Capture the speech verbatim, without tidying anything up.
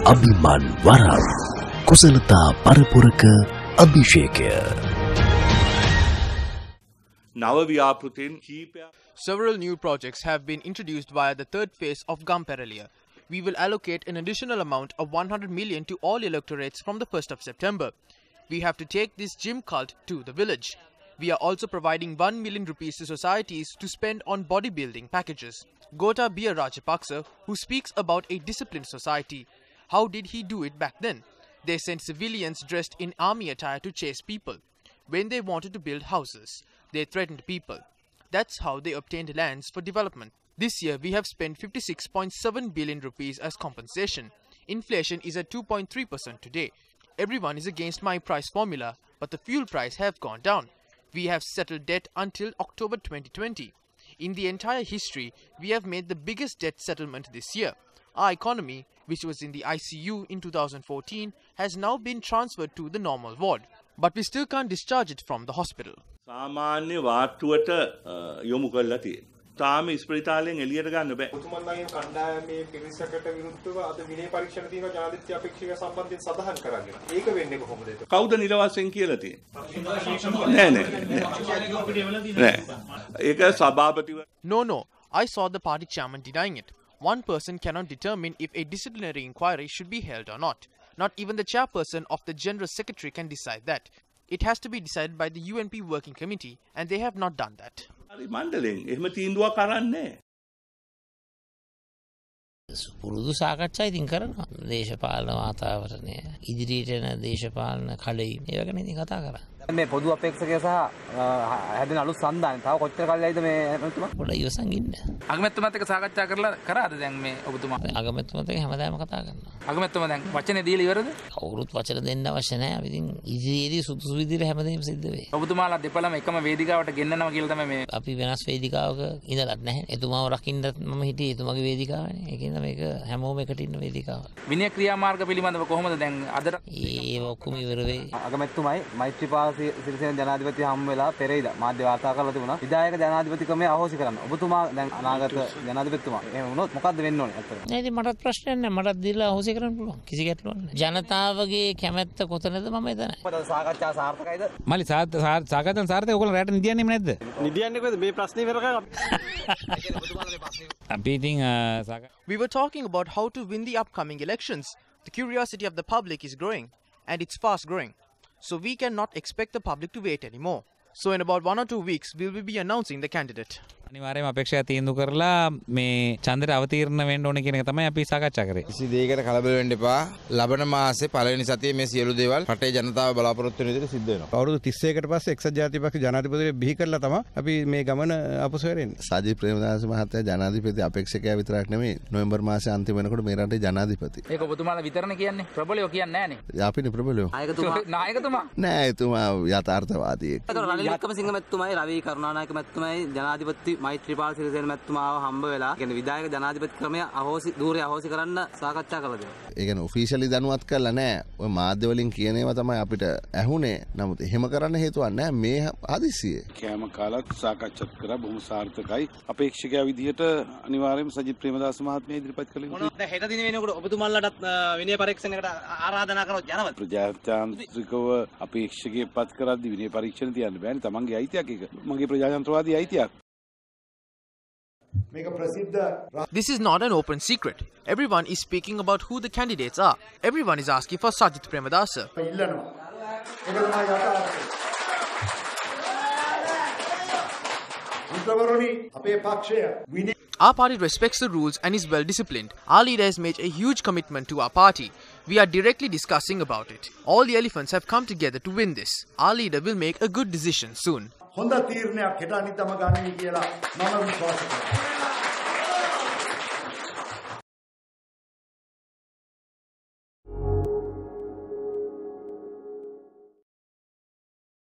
අභිමන් වරම් කුසලතා පරපුරක අභිෂේකය. Several new projects have been introduced via the third phase of Gamperaliya. We will allocate an additional amount of one hundred million to all electorates from the first of September. We have to take this gym cult to the village. We are also providing one million rupees to societies to spend on bodybuilding packages. Gotabaya Rajapaksa, who speaks about a disciplined society, how did he do it back then? They sent civilians dressed in army attire to chase people. When they wanted to build houses, they threatened people. That's how they obtained lands for development. This year, we have spent fifty-six point seven billion rupees as compensation. Inflation is at two point three percent today. Everyone is against my price formula, but the fuel price have gone down. We have settled debt until October twenty twenty. In the entire history, we have made the biggest debt settlement this year. Our economy, which was in the I C U in two thousand fourteen, has now been transferred to the normal ward. But we still can't discharge it from the hospital. සාමාන්‍ය වාට්ටුවට යොමු කරලා තියෙනවා. තාම ඉස්පිරිතාලෙන් එළියට ගන්න බෑ. ඔතුමන්ලාගේ කණ්ඩායමේ පිරිසකට විරුද්ධව අද විනය පරීක්ෂණ තියෙනවා ජනාධිපති අපේක්ෂක සම්බන්ධයෙන් සඳහන් කරගෙන. ඒක වෙන්නේ කොහොමද ඒක? කවුද නිරවසෙන් කියලා තියෙන්නේ? නෑ නෑ. නෑ. ඒක සභාපතිව. No, no. I saw the party chairman denying it. One person cannot determine if a disciplinary inquiry should be held or not. Not even the chairperson of the General Secretary can decide that. It has to be decided by the U N P Working Committee, and they have not done that. මණ්ඩලෙන් එහෙම තීන්දුවක් කරන්නේ නැහැ. පුරුදු සාකච්ඡා ඉතින් කරනවා. දේශපාලන වාතාවරණය, ඉදිරියට යන දේශපාලන කඩයින් ඒව ගැන ඉතින් කතා කරා. මේ පොදු අපේක්ෂකය සහ හැදෙන අලුත් සම්දාන තව කොච්චර කල්යයිද මේ අගමැතිතුමා පොඩ්ඩක් ඉවසන් ඉන්න. අගමැතිතුමාත් එක්ක සාකච්ඡා කරලා කරාද දැන් මේ ඔබතුමා? අගමැතිතුමාත් එක්ක හැමදාම කතා කරනවා. අගමැතිතුමා දැන් වචනේ දීලා ඉවරද? කවුරුත් වචන දෙන්න අවශ්‍ය නැහැ. අපි ඉතින් ඉදිරියේදී සුදුසු විදිහට හැමදේම සිද්ධ වෙයි. ඔබතුමාලා දෙපළම එකම වේදිකාවට ගෙන්නනවා කියලා තමයි මේ අපි වෙනස් වේදිකාවක ඉඳලත් නැහැ. එතුමාව රකින්නත් මම හිටියේ එතුමාගේ වේදිකාවනේ. ඒකින්ද මේක හැමෝම එකට ඉන්න වේදිකාවක්. විනය ක්‍රියාමාර්ග පිළිබඳව කොහොමද දැන් අද ඒ ඔක්කොම ඉවර වෙයි. අගමැතිතුමයි මෛත්‍රීපාල සිරිසේන ජනාධිපති හම් වෙලා පෙරේදා මාධ්‍ය වාර්තා කරලා තිබුණා. විධායක ජනාධිපතිකමේ අහෝසි කරන්න. ඔබතුමා දැන් අනාගත ජනාධිපතිතුමා. එහෙම වුණොත් මොකද්ද වෙන්න ඕනේ අතට? නෑ ඉතින් මටත් ප්‍රශ්නයක් නෑ. මටත් දීලා අහෝසි කරන්න පුළුවන්. කිසි ගැටලුවක් නෑ. ජනතාවගේ කැමැත්ත කොතනද මම එතනයි. මොකද සාකච්ඡා සාර්ථකයිද? මලි සාකච්ඡා සාර්ථකයි. ඔයගොල්ලෝ රැට නිදියන්නේම නැද්ද? නිදියන්නේ කොහෙද මේ ප්‍රශ්නේ ඉවර කරගන්න. අපි ඉතින් We were talking about how to win the upcoming elections. The curiosity of the public is growing, and it's fast growing. So we cannot expect the public to wait anymore. So in about one or two weeks, we will be announcing the candidate. අනිවාර්යයෙන්ම අපේක්ෂා තීන්දුව කරලා මේ ඡන්දයට අවතීර්ණ වෙන්න ඕනේ කියන එක තමයි අපි සාකච්ඡා කරේ. කිසි දෙයකට කලබල වෙන්න එපා. ලබන මාසේ පළවෙනි සතියේ මේ සියලු දේවල් රටේ ජනතාව බලාපොරොත්තු වෙන විදිහට සිද්ධ වෙනවා. අවුරුදු තිස් එකකට පස්සේ එක්සත් ජාතික පක්ෂ ජනාධිපතිවරයෙක් බිහි කරලා තමයි අපි මේ ගමන අපසු වෙරෙන්නේ. සජිත් ප්‍රේමදාස මහත්තයා ජනාධිපති අපේක්ෂකයා විතරක් නෙමෙයි නොවැම්බර් මාසේ අන්තිම වෙනකොට මේ රටේ ජනාධිපති. ඒක ඔබතුමාලා විතරනේ කියන්නේ. ප්‍රබලයෝ කියන්නේ නැහනේ. අපිනේ ප්‍රබලයෝ. නායකතුමා නායකතුමා නෑ එතුමා යථාර්ථවාදී. ඒතර රනිල් වික්‍රමසිංහ මැතිතුමායි රවි කරුණානායක මැතිතුමායි ජනාධිපති මෛත්‍රීපාල සිරිසේන මැතිතුමාව හම්බ වෙලා කියන්නේ විධායක ජනාධිපති ක්‍රමය අහෝසි ධූරය අහෝසි කරන්න සාකච්ඡා කළා දෙනවා. ඒ කියන්නේ ඔෆිෂියලි දැනුවත් කරලා නෑ. ඔය මාධ්‍ය වලින් කියන ඒවා තමයි අපිට ඇහුනේ. නමුත් එහෙම කරන්න හේතුවක් නෑ මේ හදිස්සියේ. කෑම කාලත් සාකච්ඡා කරා බොහොම සාර්ථකයි. අපේක්ෂකයා විදිහට අනිවාර්යයෙන්ම සජිත් ප්‍රේමදාස මහත්මයා ඉදිරිපත් කළේ. මොනවද හෙට දින වෙනකොට ඔබතුමාලටත් විනය පරීක්ෂණයකට ආරාධනා කරනොත් යනවද? ප්‍රජාතාන්ත්‍රිකව අපේක්ෂකයෙක් පත් කරද්දී විනය පරීක්ෂණ තියන්න බෑනේ. තමන්ගේ අයිතියක් ඒක. මගේ ප්‍රජාතන්ත්‍රවාදී අයිතියක්. This is not an open secret. Everyone is speaking about who the candidates are. Everyone is asking for Sajith Premadasa. Our party respects the rules and is well disciplined. Our leader has made a huge commitment to our party. We are directly discussing about it. All the elephants have come together to win this. Our leader will make a good decision soon. හොඳ තීරණයක් හෙට අනිත් දම ගන්න කියලා මම විශ්වාස කරනවා.